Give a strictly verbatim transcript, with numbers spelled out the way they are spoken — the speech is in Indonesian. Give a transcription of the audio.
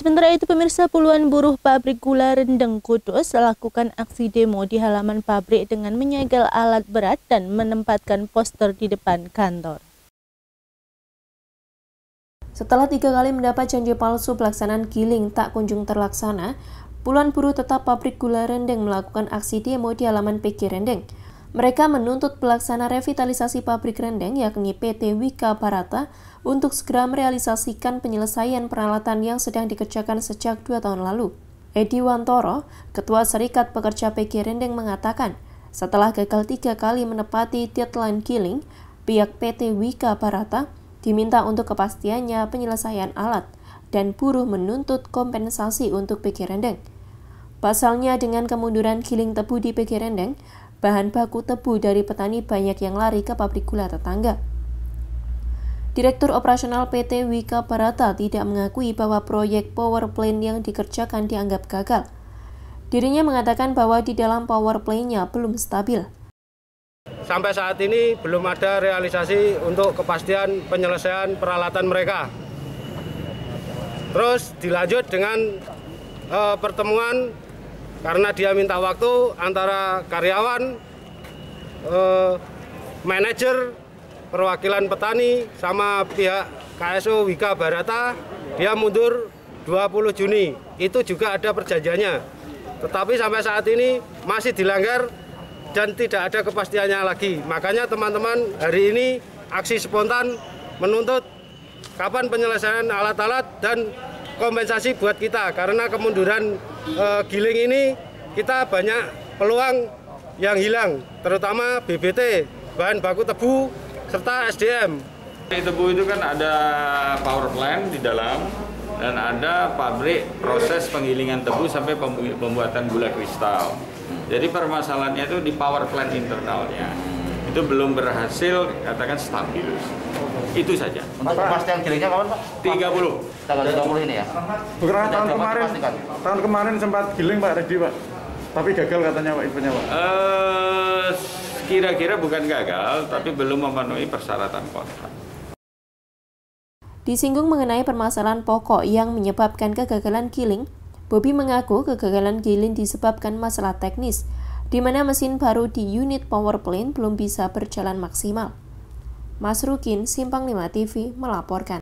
Sementara itu, pemirsa, puluhan buruh pabrik gula Rendeng Kudus melakukan aksi demo di halaman pabrik dengan menyegel alat berat dan menempatkan poster di depan kantor. Setelah tiga kali mendapat janji palsu pelaksanaan giling tak kunjung terlaksana, puluhan buruh tetap pabrik gula Rendeng melakukan aksi demo di halaman P G Rendeng. Mereka menuntut pelaksana revitalisasi pabrik Rendeng yakni P T Wika Barata untuk segera merealisasikan penyelesaian peralatan yang sedang dikerjakan sejak dua tahun lalu. Edi Wantoro, Ketua Serikat Pekerja P G Rendeng mengatakan, setelah gagal tiga kali menepati deadline giling, pihak P T Wika Barata diminta untuk kepastiannya penyelesaian alat dan buruh menuntut kompensasi untuk P G Rendeng. Pasalnya, dengan kemunduran giling tebu di P G Rendeng, bahan baku tebu dari petani banyak yang lari ke pabrik gula tetangga. Direktur Operasional P T Wika Barata tidak mengakui bahwa proyek power plant yang dikerjakan dianggap gagal. Dirinya mengatakan bahwa di dalam power plant-nya belum stabil. Sampai saat ini belum ada realisasi untuk kepastian penyelesaian peralatan mereka. Terus dilanjut dengan uh, pertemuan karena dia minta waktu antara karyawan, uh, manajer, perwakilan petani, sama pihak K S O Wika Barata, dia mundur dua puluh Juni. Itu juga ada perjanjiannya. Tetapi sampai saat ini masih dilanggar dan tidak ada kepastiannya lagi. Makanya teman-teman hari ini aksi spontan menuntut kapan penyelesaian alat-alat dan kompensasi buat kita. Karena kemunduran e, giling ini kita banyak peluang yang hilang, terutama B B T, bahan baku tebu, serta S D M. Tebu itu kan ada power plant di dalam dan ada pabrik proses penggilingan tebu sampai pembuatan gula kristal. Jadi permasalahannya itu di power plant internalnya. Itu belum berhasil katakan stabil. Itu saja. Untuk kepastian gilingnya kapan, Pak? tiga puluh. Tanggal tiga puluh ini ya? Bukan tahun kemarin, tahun kemarin sempat giling Pak Redi, Pak. Tapi gagal katanya Pak ibunya, Pak. Uh, kira-kira bukan gagal, tapi belum memenuhi persyaratan kontrak. Disinggung mengenai permasalahan pokok yang menyebabkan kegagalan giling, Bobi mengaku kegagalan giling disebabkan masalah teknis, di mana mesin baru di unit power plant belum bisa berjalan maksimal. Mas Rukin, Simpang lima T V, melaporkan.